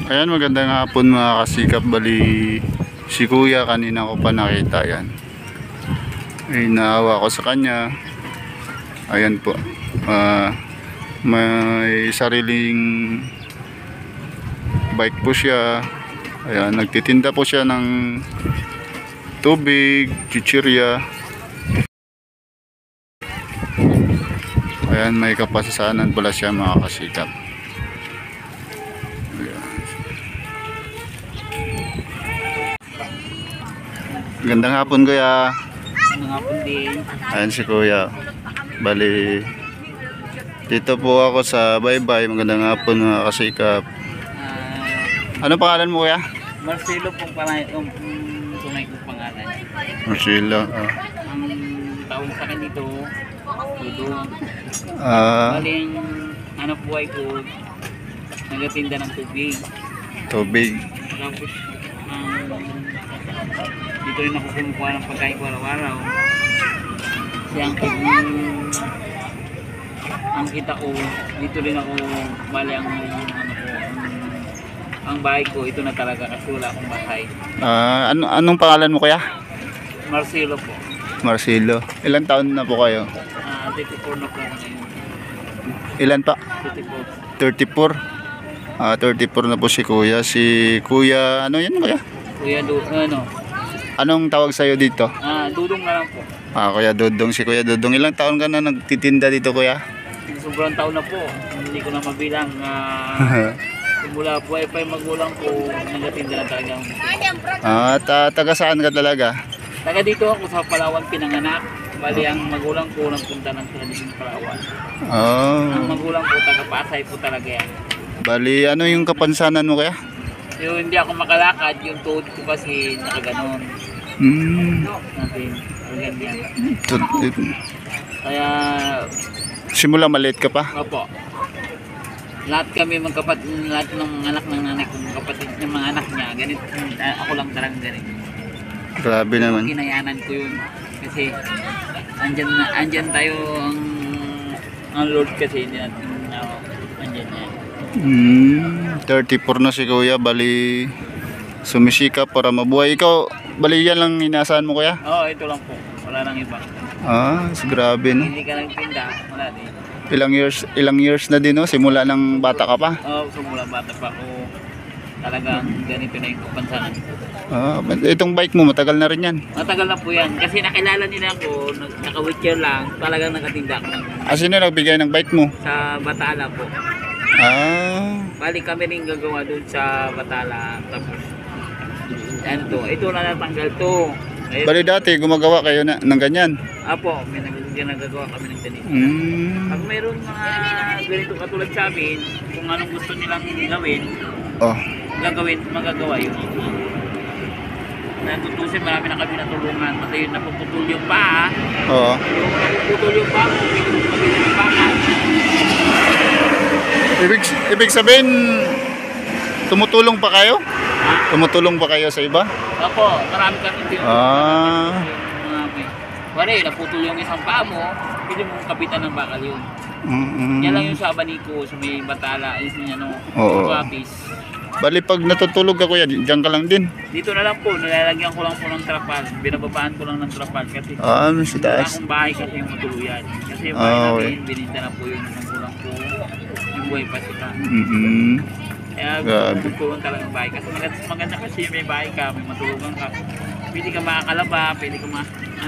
Ayan, magandang hapon mga kasikap. Bali, si kuya kanina ko pa nakita yan. Ay, naawa ko sa kanya. Ayan po. May sariling bike po siya. Ayan, nagtitinda po siya ng tubig, chichirya. Ayan, may kapasasanan pala siya mga kasikap. Gandang hapon kuya. Gandang hapon din. Ayan si kuya. Bali, dito po ako sa Baybay. Magandang hapon mga kasikap. Ano pangalan mo kuya? Marcelo pong yung tunay kong pangalan. Marcelo. Ang taon sa akin dito, Dudong. Baling anak buhay ko, nagatinda ng tubig. Tubig. Tapos, dito rin ako kumukuha ng pagkain ko araw-araw. Kasi ang kita ko, dito rin ako, bali ang bahay ko, ito na talaga kasi wala akong bahay. Anong pangalan mo kuya? Marcelo po. Marcelo. Ilang taon na po kayo? 34 na po ngayon. Ilan pa? 34. 34 na po si kuya. Si kuya, ano yan kuya? Kuya Anong tawag sa'yo dito? Dudong na lang po. Kuya Dudong. Si kuya Dudong. Ilang taon ka na nagtitinda dito kuya? Sobrang taon na po. Hindi ko na mabilang. Simula po ay magulang ko, nagatinda na talaga. Taga saan ka talaga? Taga dito ako sa Palawan pinanganak. Bali ang magulang ko nagpunta ng Tradisyon Palawan. Ang magulang ko taga Pasay po talaga yan. Bali, ano yung kapansanan mo kaya? Yung hindi ako makalakad, yung tuhod ko kasi nakaganon. Natin, ganyan. Kaya... Simula maliit ka pa? Opo. Lahat kami magkapatid, lahat ng anak ng nanay ko, magkapatid ng mga anak niya, ganit, ako lang talagang ganit. Grabe naman. Ginayanan ko yun. Kasi, andyan tayo ang Lord kasi, hindi natin, andyan yan. 34 na si kuya, bali sumisikap para mabuhay. Ikaw, bali yan lang inaasahan mo kuya? Oo, ito lang po. Wala nang iba. Grabe no? Hindi ka lang pinda, wala din. Ilang years na din no? Simula ng bata ka pa? Oo, simula bata pa ako. Talagang ganito na yung kapansanan. Itong bike mo, matagal na rin yan? Matagal na po yan. Kasi nakilala nila ako, naka-wheelchair lang, talagang nakatinda ako. Sino nagbigay ng bike mo? Sa Batala po. Bali kami rin gagawa doon sa Batala. Tapos, ito na natanggal to. Ayun. Bali dati, gumagawa kayo ng ganyan? Apo, may nagagawa kami ng ganito. Pag mayroon mga ganito katulad sa amin, kung anong gusto nilang gawin, magagawa yun. Natutusin, marami na kami natulungan. Pati yun, napuputol yung paa. Yung napuputol yung paa mo, pinupagin yung paa. Ibig sabihin, tumutulong pa kayo? Tumutulong pa kayo sa iba? Opo, marami kami din. Wala naputol yung isang paa mo, pwede mong kapitan ng bakal yun. Yan lang yung sa Abanico, sa may Batala, Guapis. Bali pag natutulog ka kuya, diyan ka lang din? Dito na lang po, nilalagyan ko lang po ng trapal. Binababaan ko lang ng trapal kasi sa taas. wala akong bahay kasi yung matuluyan. Kasi yung bahay namin, bininta na po yung magulang ko, yung buhay pa sila. Kaya magtulong talagang bahay. Kasi maganda kasi may bahay ka, may matulugan ka. Pwede ka makakalaba, pwede ka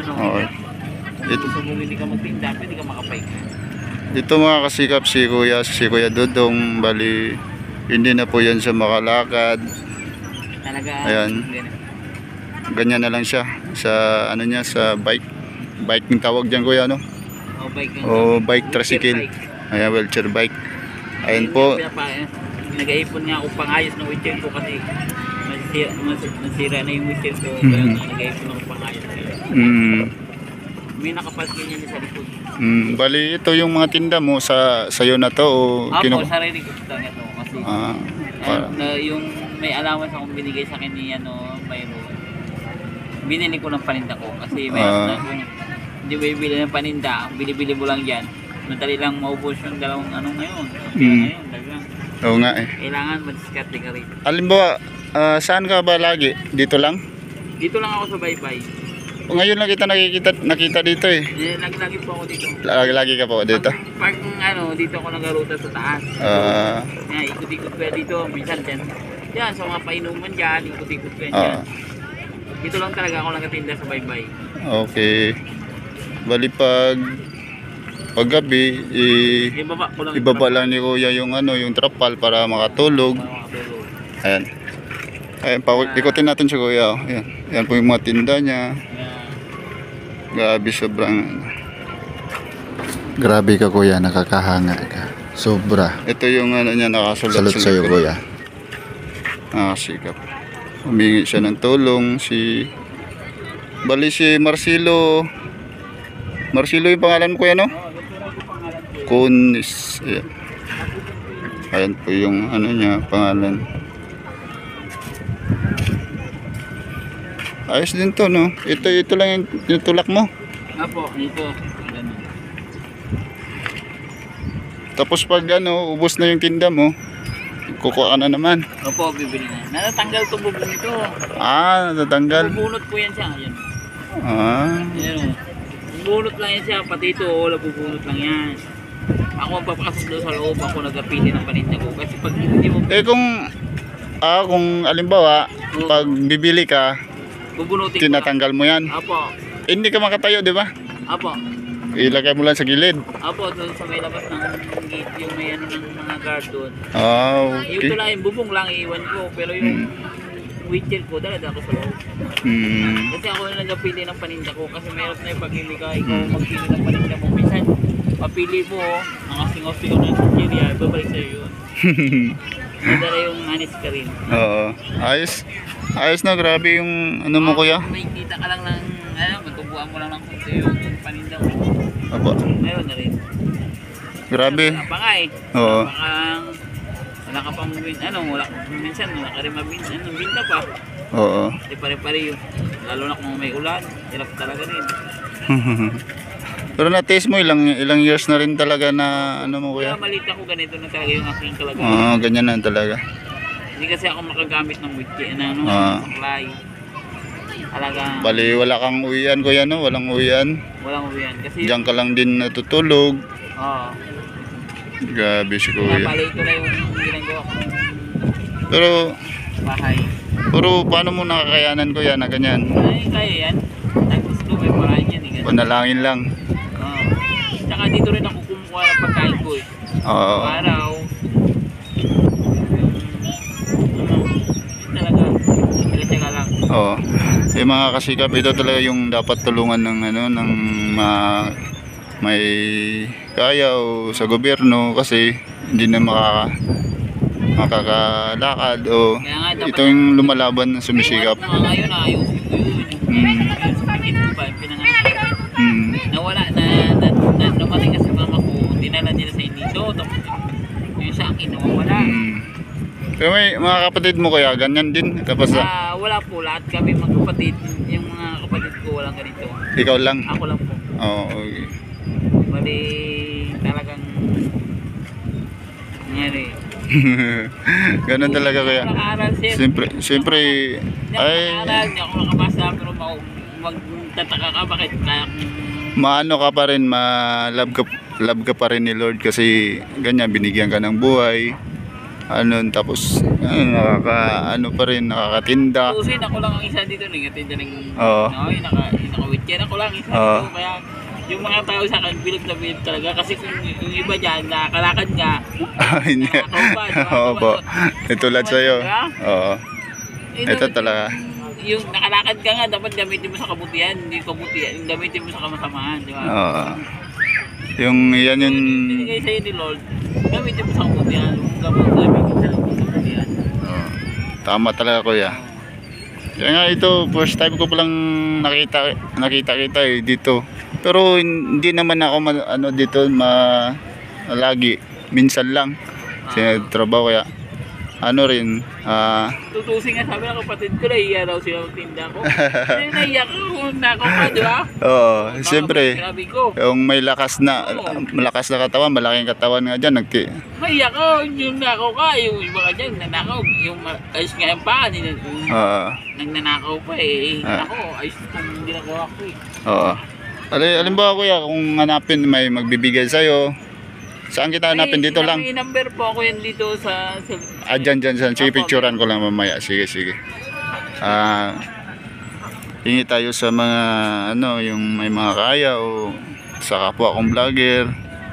hindi ka magtinda, pwede ka makapay. Dito mga kasikap si Kuya Dudong, bali hindi na po yan siya makalakad. Talaga. Ayan. Ganyan na lang siya sa sa bike yung tawag diyan kuya no? Bike tricycle. Ayan, wheelchair bike. Ayan po. Nag-aipon nga ako pangayos ng wheelchair ko kasi nasira na yung wheelchair ko. Kaya nag-aipon ako pangayos. May nakapasin niya sa likod. Bali ito yung mga tinda mo sayo na to o sarili ko lang ito kasi yung may allowance akong binigay sa akin ni mayroon. Binili ko ng paninda ko kasi mayroon na kung hindi bibili ng paninda, bili-bili mo lang yan. Madali lang maubos yung dalawang ngayon. Ngayon, Oo nga eh. Kailangan mag-diskarte ka rin. Halimbawa, saan ka ba lagi? Dito lang? Dito lang ako sa baybay. Ngayon lang kita nakita dito eh. Lagi po ako dito. Lagi ka po dito? Pag dito ako nagaruta sa taas. Ikot-ikot ko dito. Minsan dyan, sa mga painuman dyan, ikot-ikot ko dyan. Dito lang talaga ako nagatinda sa baybay. Okay. Bali pag gabi, ibaba lang ni Kuya yung yung trapal para makatulog. Ayan. Ayan, ikutin natin si Kuya. Ayan. Ayan po yung mga tinda niya. Grabe, sobrang grabe ka Kuya, nakakahanga ka. Sobra. Ito yung niya, nakasulat sa'yo Kuya. Nakasikap. Humingi siya ng tulong. Bali si Marcelo. Marcelo yung pangalan mo Kuya, no? Kunis. Ayan. Ayan po yung niya, pangalan. Ayos din to, no? Ito lang yung tulak mo. Apo, ito. Tapos pag ubos na yung tinda mo, kukuha ka na naman. Opo, bibili na. Natatanggal to bubong ito. Natatanggal. Bubunot po yan siya. Ayan. Ayan. Bubunot lang yan siya. Pati ito, bubunot lang yan. Ako ang papakasok doon sa loob. Ako nagapili ng paninda ko. Kasi pag hindi mo... kung alimbawa, pag bibili ka, bubunutin tinatanggal mo yan. Apo. Hindi ka makatayo, di ba? Apo. Ilagay mo lang sa gilid. Apo, doon sa may labas ng gate, yung may ng mga guard doon. Okay. Yung tula, yung bubong lang iiwan ko. Pero yung wheelchair ko, dala ko sa loob. Kasi ako na nagpili ng paninda ko. Kasi mayroon na yung pag-ili ka, ikaw magpili ng paninda mo. Minsan, papili mo, nakasingaw-singaw na sa Nigeria, babalik sa'yo yun. Nadala yung anis ka rin. Oo. Ayos na, grabe yung mo Kuya. May kita ka lang ng, magtubuan mo lang ng kunti yung paninda mo. Apo. Meron na rin. Grabe. Wala pa nga eh. Oo. Wala ka pang minsan wala ka rin binta pa. Oo. Di pare-pare yun. Lalo na kung may ulan, hirap talaga rin. Pero na-taste mo ilang years na rin talaga na mo Kuya? Kaya maliit ako, ganito na talaga yung aking kalagayan. Ganyan na talaga. Hindi kasi ako makagamit ng wiki, supply. Talaga. Bali, wala kang uwian Kuya, no? Walang uwian. Walang uwian. Kasi diyan ka lang din natutulog. Oo. Grabe si Kuya. Bali, ito na yung ginagawa kong bahay. Pero paano mo nakakayanan Kuya na ganyan? Ay, kaya yan. Tapos ito, may paraan yan. Panalangin lang. Oo. Tsaka dito rin ako kumukuha ng pagkain ko eh. Oo. Araw. Talaga. Talaga lang. Oo. Yung mga kasikap, ito talaga yung dapat tulungan ng may kaya o sa gobyerno kasi hindi na makakalakad o ito yung lumalaban na sumisikap. Ngayon ayusin ko yun. Nawala na dumating kasi mama ko, dinala nila sa inito, tapos yung sa akin nawawala. Pero may mga kapatid mo kaya ganyan din? Tapos wala po, lahat kami mga kapatid, yung mga kapatid ko walang ganito. Ikaw lang? Ako lang po. Okay. Bali talagang nangyari. Ganun talaga kaya. Siyempre ay hindi ako nakabasa pero magtataka ka bakit kaya maano ka pa rin, love ka pa rin ni Lord kasi ganyan binigyan ka ng buhay. Tapos pa rin nakakatinda. Usin ako lang ang isa dito nagatinda ng naka-wheelchair ako lang isa dito kaya yung mga tao sa akin bilib na bilib talaga kasi kung yung iba dyan nakakalakad nga oo po, tulad sa'yo. Oo. Ito talaga yung nakalakad ka nga dapat gamitin mo sa kabutihan, hindi kabutihan yung gamitin mo sa kamasamahan, di ba? Oo. Yung yan yung binigay sa'yo ni Lord, gamitin mo sa kabutihan, gamitin sa kabutihan. Tama talaga Kuya. Kaya nga ito, first time ko palang nakita dito. Pero hindi naman ako dito lagi, minsan lang. Kasi trabaho kaya ano rin, Tutusin nga sabi ng kapatid ko, nahiya daw sila ng tinda ko. Kasi nahiya ko kung nako ka, di ba? oo, siyempre, Sabi ko, yung may malakas na katawan, malaking katawan nga dyan, nahiya ko, yung nako ka, yung iba ka dyan, nanakaw, yung ayos nga yung paa, oo, nagnanakaw pa eh. Ako, ayos kung ginagawa ko eh. oo. Alimbawa kuya, kung hanapin may magbibigay sa'yo, saan kita hanapin? Dito lang? May number po ako yan dito sa Dyan. Sige, picturean ko lang mamaya. Sige. Hingi tayo sa mga, yung may mga kaya o sa kapwa kong vlogger.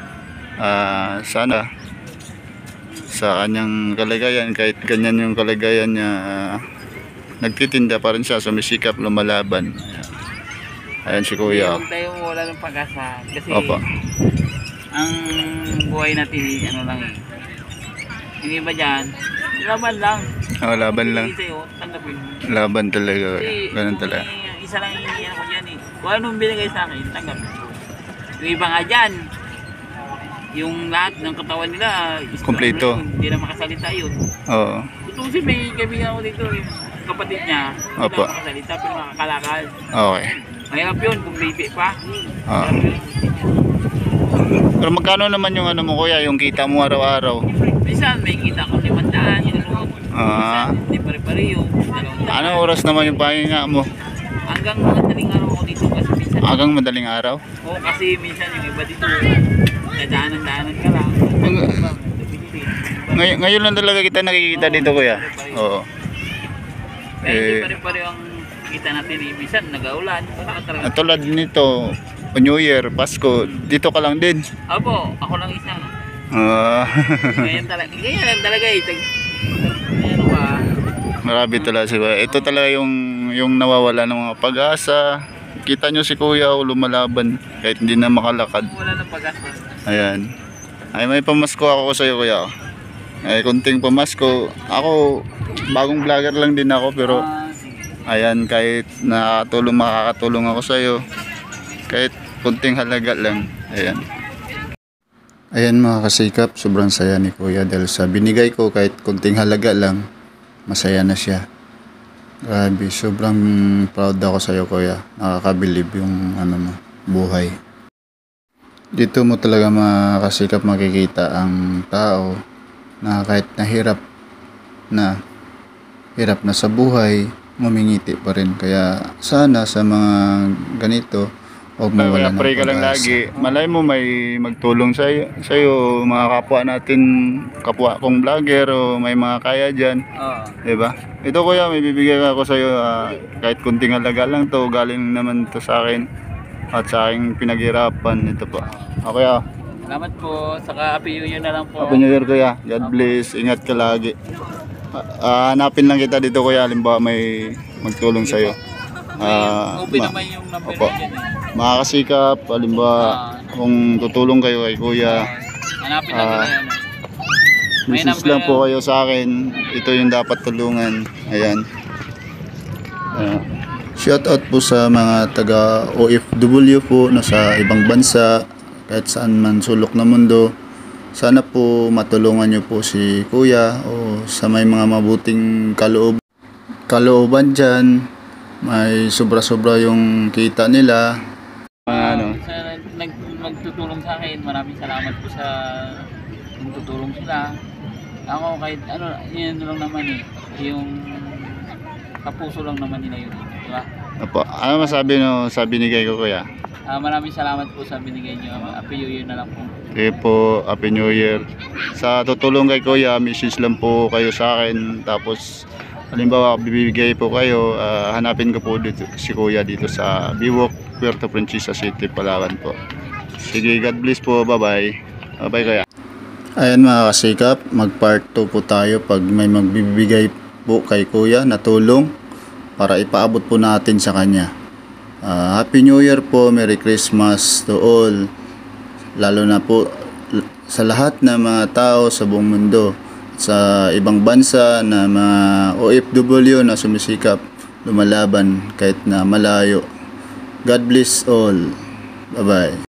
Sana sa kanyang kalagayan, kahit ganyan yung kalagayan niya, nagtitinda pa rin siya, sumisikap, lumalaban. Ayan si kuya. Huwag tayo wala ng pag-asa. Kasi Opo. ang buhay natin ano lang eh. Yung iba dyan, laban lang. Laban lang. Hindi sa'yo, tanggapin mo. Laban talaga. Kasi Ganun talaga. isa lang yung hinihingi ko dyan eh. Kung anong binigay sa akin, tanggapin mo. Yung iba nga dyan, yung lahat ng katawan nila, Kompleto. Hindi na makasalita yun. Oo. Tutusin may kaibigan ko dito, yung kapatid niya, hindi Opo. na makasalita pero makakalakal. Okay. Mahirap yun kung baby pa. Ah. Mahirap yun. Pero magkano naman yung mo kuya, yung kita mo araw-araw? Minsan may kita ko 500, yun ano. Ah. Minsan hindi pare-pare yung 200. Anong oras naman yung pahinga mo? Hanggang madaling araw ako dito kasi minsan. Hanggang madaling araw? Oo, kasi minsan yung iba dito, nadaanan-daanan ka lang. Ngayon lang talaga kita nakikita dito kuya. Oo. Kaya hindi pare-pare ang kita natin eh. Minsan nag-aulan. Wala ka talaga. Tulad nito, New Year, Pasko, dito ka lang din. Opo, ako lang isa. Ngayon talaga eh. Ano ba? Marami talaga si kuya. Ito talaga yung nawawala ng mga pag-asa. Kita nyo si kuya lumalaban kahit hindi na makalakad. Wala nang pag-asa. Ayan. Ay, may pamasko ako sa iyo kuya. Ay, kunting pamasko. Ako, bagong vlogger lang din ako pero ayan, kahit makakatulong ako sa iyo. Kahit kunting halaga lang. Ayan. Ayan mga kasikap, sobrang saya ni kuya dahil sa binigay ko kahit kunting halaga lang, masaya na siya. Grabe, sobrang proud ako sa iyo kuya. Nakakabilib yung buhay. Dito mo talaga mga kasikap makikita ang tao na kahit hirap na sa buhay, ngumingiti pa rin. Kaya sana sa mga ganito, huwag mawala ng pray ka lang pag-asa. lagi. Malay mo may magtulong sa'yo, mga kapwa natin, kapwa kong vlogger o may mga kaya dyan. Oo. Diba? Ito kuya, may bibigay ako sa'yo kahit kunting halaga lang to, galing naman to sa akin at sa aking pinaghirapan. Ito po. Okay ah. Salamat po. Saka Happy New Year na lang po. Happy New Year kuya. God bless. Ingat ka lagi. Hanapin lang kita dito kuya, halimbawa may magtulong sa'yo. Open naman yung number Opo. niya dyan eh. Mga kasikap, halimbawa kung tutulong kayo kay kuya, Hanapin lang nila yan. May message number. lang po kayo sa akin. Ito yung dapat tulungan. Ayan. Shoutout po sa mga taga OFW po na sa ibang bansa, kahit saan man sulok na mundo. Sana po matulungan nyo po si kuya o sa may mga mabuting kalooban dyan. May sobra-sobra yung kita nila. Sa magtutulong sa akin, maraming salamat po sa tutulong sila. Ako kahit yun lang naman eh. Yung kapuso lang naman nila yun. Diba? Apo, ano masabi no sa binigay ko kuya? Maraming salamat po sa binigay nyo. Happy New Year na lang po. Okay po, Happy New Year. Sa tutulong kay kuya, message lang po kayo sa akin. Tapos, halimbawa, bibigay po kayo, hanapin ko po dito, si kuya dito sa Biwok, Puerto Princesa City, Palawan po. Sige, God bless po. Bye-bye. Bye kuya. Ayan mga kasikap, mag part 2 po tayo pag may magbibigay po kay kuya na tulong para ipaabot po natin sa kanya. Happy New Year po, Merry Christmas to all. Lalo na po sa lahat ng mga tao sa buong mundo, sa ibang bansa na mga OFW na sumisikap, lumalaban kahit na malayo. God bless all. Bye-bye.